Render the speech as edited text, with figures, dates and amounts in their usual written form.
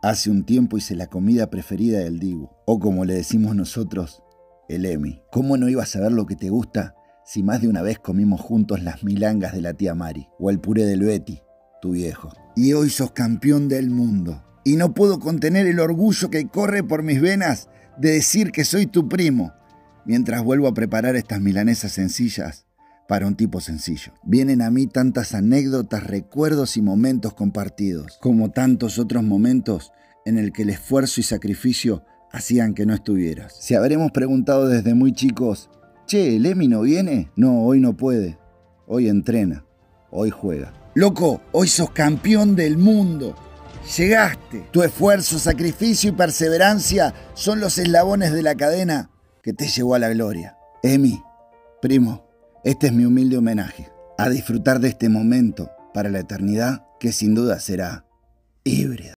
Hace un tiempo hice la comida preferida del Dibu, o como le decimos nosotros, el Emi. ¿Cómo no ibas a saber lo que te gusta si más de una vez comimos juntos las milangas de la tía Mari o el puré del Betty, tu viejo? Y hoy sos campeón del mundo. Y no puedo contener el orgullo que corre por mis venas de decir que soy tu primo, mientras vuelvo a preparar estas milanesas sencillas para un tipo sencillo. Vienen a mí tantas anécdotas, recuerdos y momentos compartidos, como tantos otros momentos en el que el esfuerzo y sacrificio hacían que no estuvieras. Si habremos preguntado desde muy chicos, che, ¿el Emi no viene? No, hoy no puede. Hoy entrena. Hoy juega. Loco, hoy sos campeón del mundo. Llegaste. Tu esfuerzo, sacrificio y perseverancia son los eslabones de la cadena que te llevó a la gloria. Emi, primo, este es mi humilde homenaje. A disfrutar de este momento para la eternidad que sin duda será híbrida.